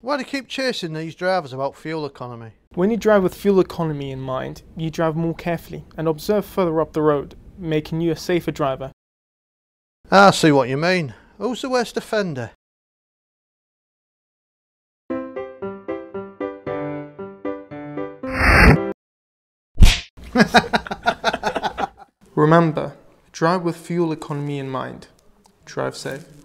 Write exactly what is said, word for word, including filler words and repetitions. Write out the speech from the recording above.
Why do you keep chasing these drivers about fuel economy? When you drive with fuel economy in mind, you drive more carefully and observe further up the road, making you a safer driver. I see what you mean. Who's the worst offender? Remember, drive with fuel economy in mind. Drive safe.